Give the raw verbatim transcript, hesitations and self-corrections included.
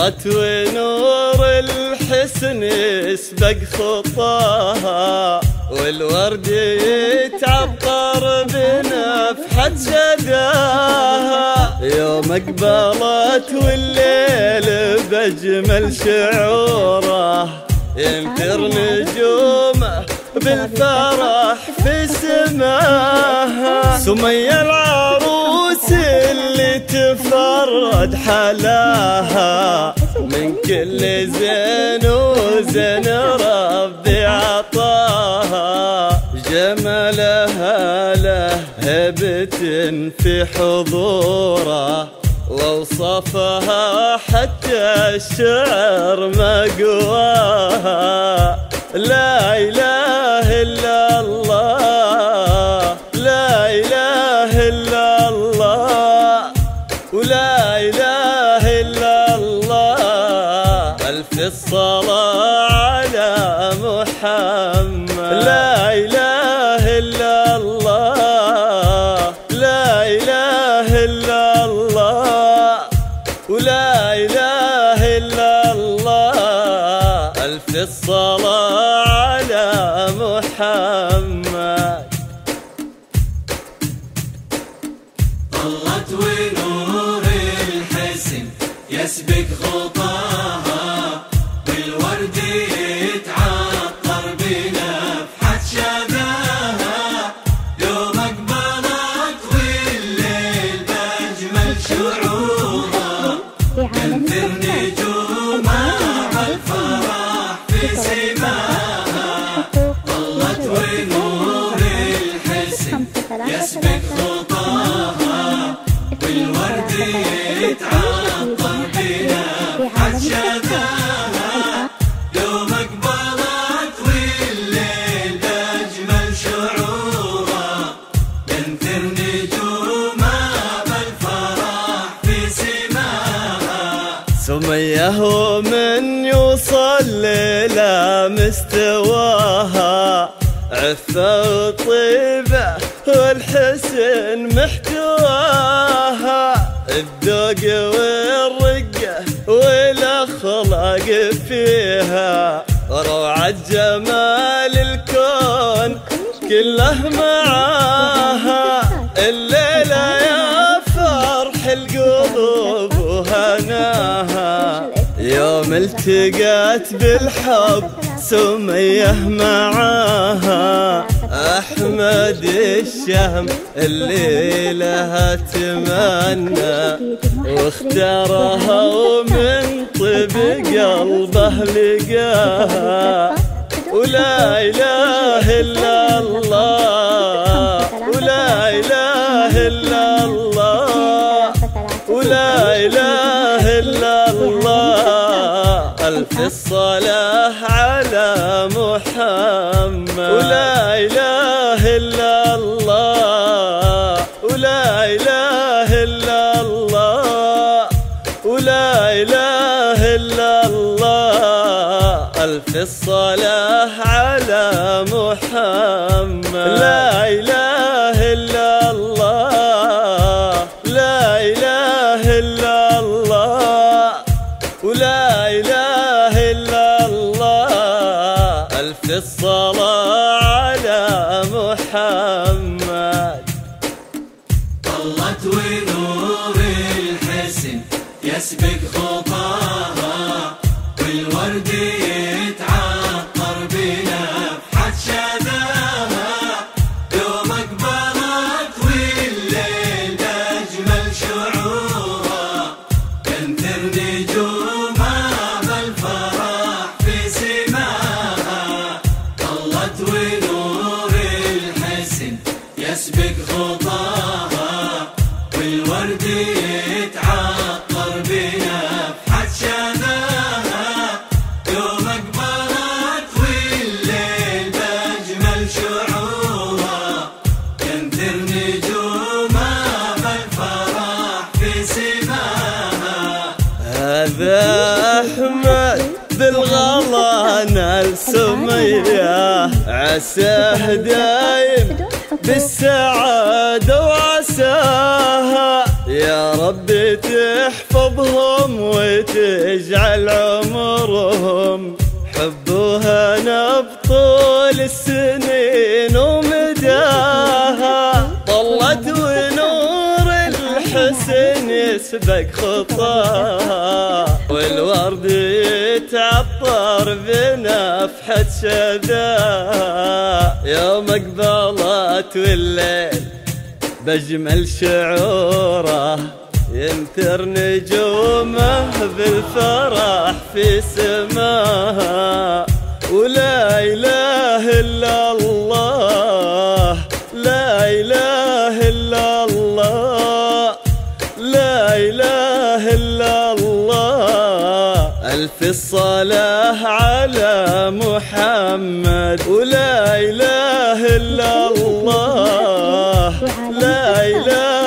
طلت ونور الحسن يسبق خطاها، والورد يتعطر بنفحة شداها. يوم اقبلت والليل بأجمل شعوره، ينثر نجومه بالفرح في سماها. سمية العروس اللي تفرد حلاها، من كل زين وزين ربي عطاها. جمالها له هبة في حضوره، ووصفها حتى الشعر ما قواها. لا إله إلا الله، لا إله إلا الله، ولا إله إلا الله. ألف الصلاة على محمد. لا إله إلا الله، لا إله إلا الله، ولا إله إلا الله. ألف الصلاة على محمد. طلت ونور الحسن يسبق خطاها، بالورد يتعطر بنفحة شذاها. يوم اقبلت والليل بأجمل شعورها، ينثر نجومها بالفرح في سماها. طلت ونور الحسن يسبق خطاها، والورد يتعطر بنفحة شذاها. يوم اقبلت والليل بأجمل شعورها، ينثر نجومها بالفرح في سماها. سمية ومن يوصل إلى مستواها، عفة وطيبة والحسن محتواها. الذوق والرقة والأخلاق فيها، روعة جمال الكون كله معاها. الليلة يا فرح القلوب وهناها، يوم التقت بالحب سمية معاها. أحمد الشهم اللي لها تمنى، واختارها ومن طيب قلبه لقاها. ولا إله إلا الله، ولا إله إلا الله، ولا إله إلا الله. ألف الصلاة على محمد. ولا إله إلا الله، ولا إله إلا الله، ولا إله إلا الله. ألف الصلاة على محمد. لا إله إلا الله، لا إله إلا الله، ولا إله إلا الله. ألف الصلاة على محمد. طلت ونور الحسن يسبق خطاها، والورد يتعطر بنفحة شذاها. يوم اقبلت والليل بأجمل شعورها، ينثر نجومها بالفرح في سماها. طلت ونور الحسن يسبق خطاها، والورد يتعطر بنفحة شذاها. يوم اقبلت والليل بأجمل شعورها، ينثر نجومها بالفرح في سماها. هذا أحمد بالغلا نال سمية، عساه دايم بالسعادة وعساها. يا رب تحفظهم وتجعل عمرهم حبوها نبطول السنين ومداها. طلت ونور الحسن يسبق خطاها، والورد يتعطر بنفحة شذاها. يوم اقبلت والليل بجمل شعوره ينثر نجومه بالفرح في سماها. ولا إله إلا الله، لا إله إلا الله، لا إله إلا الله. ألف الصلاة على محمد. ولا إله إلا الله، لا إله